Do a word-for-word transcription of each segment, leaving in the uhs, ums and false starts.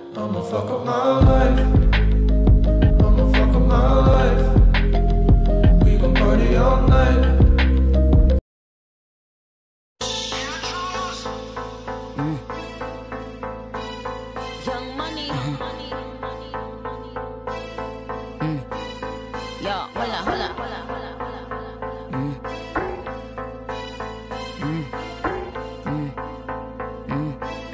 I'ma fuck up my life. I'ma fuck up my life. We gon' party all night. Mm. Young money. Mm-hmm. Mm. Yo, hold up, hold up. Mm. Mm. Mm. Mm.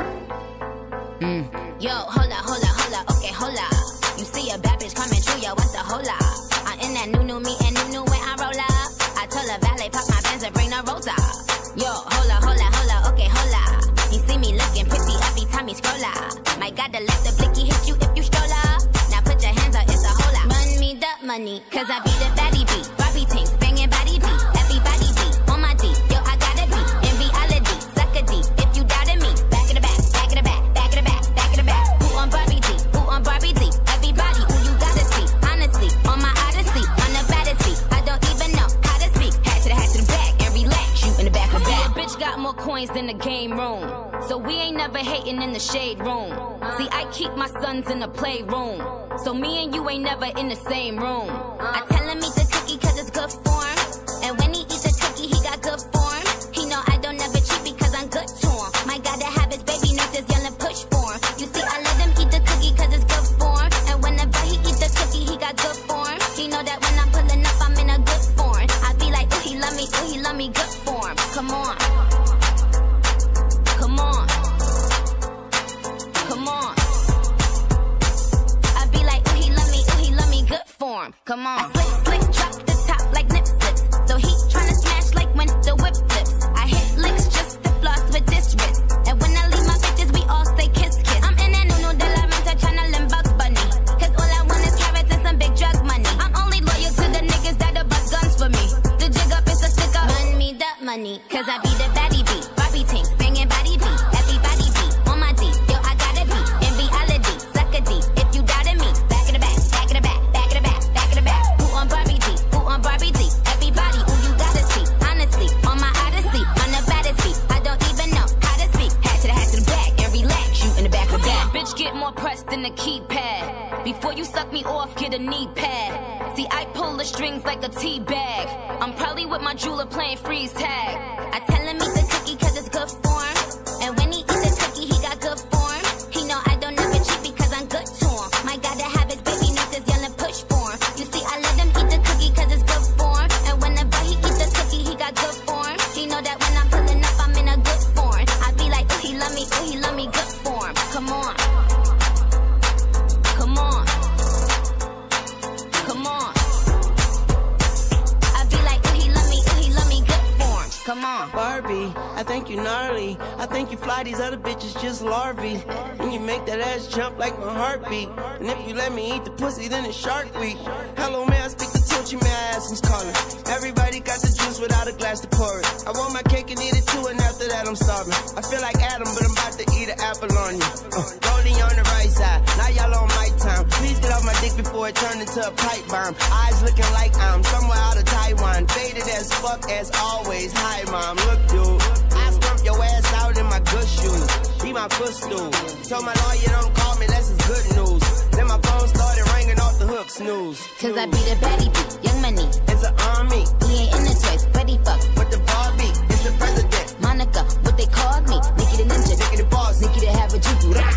Mm. Yo, hold up, hold up, hold up. Okay, hold up. You see a bad bitch coming through, yo, what's the hold up? I'm in that new new me and new new when I roll up. I told a valet park my Benz and bring the rosa. Yo, hold up, hold up, hold up. Okay, hold up. You see me looking pretty every time you scroll up. My God, the let the blicky hit you if you stroll up. Now put your hands up, it's a hold up. Run me the money, cause I be the baddie beat. Barbie team, banging body beat. Everybody beat on my D. Yo, I gotta be in reality. Suck a D. If you doubted me, back in the back, back in the back, back in the back, back in the back. Who on Barbie D? Who on Barbie D? Everybody who you gotta see. Honestly, on my odyssey, on the baddest beat. I don't even know how to speak. Hat to the hat to the back and relax. You in the back of the back. Bitch got more coins than the game room. So we ain't never hating in the shade room. See, I keep my sons in the playroom. So me and you ain't never in the same room. I tell him eat the cookie cause it's good for him. And when he eats the cookie, he got good form. He know I don't never cheat because I'm good to him. My God, to have his baby nurses yelling push for him. You see, I let him eat the cookie cause it's good for him. And whenever he eat the cookie, he got good form. He know that when I'm pulling up, I'm in a good form. I be like, ooh, he love me, ooh, he love me, good form. Come on. Come on. Come on. I be like, ooh, he love me, ooh, he love me, good form. Come on. I slick, slick, drop the top like nip slips. So he tryna smash like when the whip flips. I hit licks just to floss with this wrist. And when I leave my bitches, we all say kiss, kiss. I'm in that no-no de la renta tryna limb Bugs Bunny. Cause all I want is carrots and some big drug money. I'm only loyal to the niggas that'll bust guns for me. The jig up is a sticker. Run me that money, cause I be the baddie beat. Barbie team, banging body beat. Everybody beat on my D. Yo, I gotta be in reality. Suck a D. If you doubted me, back in the back, back in the back, back in the back, back in the back. Who on Barbie D? Who on Barbie D? Everybody who you gotta see. Honestly, on my odyssey, on the baddest beat. I don't even know how to speak. Hat to the hat to the back and relax. You in the back of the back. Bitch, get more pressed than a keypad. Before you suck me off, get a knee pad. See, I pull the strings like a tea bag. I'm probably with my jeweler playing freeze tag. I tell him eat the cookie cause it's good form. And when he eat the cookie, he got good form. He know I don't never cheat because I'm good to him. My God, to have his baby nurses yelling push for him. You see, I let him eat the cookie cause it's good form. And whenever he eat the cookie, he got good form. He know that when I'm pulling up, I'm in a good form. I be like, ooh, he love me, ooh, he love me, good form. Come on. Come on. Come on. I be like, ooh, he love me, ooh, he love me, good form. Come on. Barbie, I think you gnarly. I think you fly these other bitches just larvae. And you make that ass jump like my heartbeat. And if you let me eat the pussy, then it's Shark Week. Hello, man, I speak to Tunchi, may I ask who's calling? Everybody got the juice without a glass to pour it. I want my cake and eat it too, and after that I'm starving. I feel like Adam, but I'm about to eat an apple on you. Uh, rolling on the right side, now y'all on my time. Please get off my dick before it turned into a pipe bomb. Eyes looking like I'm somewhere out of Taiwan. Faded as fuck as always. Hi, mom, look, dude. I stump your ass out in my good shoes. Be my footstool. Told my lawyer don't call me, that's his good news. Then my phone started ringing off the hook, snooze. Cause I be the baddie beat, young money. It's an army. He ain't in the toys, but he fuck. With the Barbie, it's the president. Monica, what they called me, Nikki the ninja. Nikki the boss. Nikki to have a juju.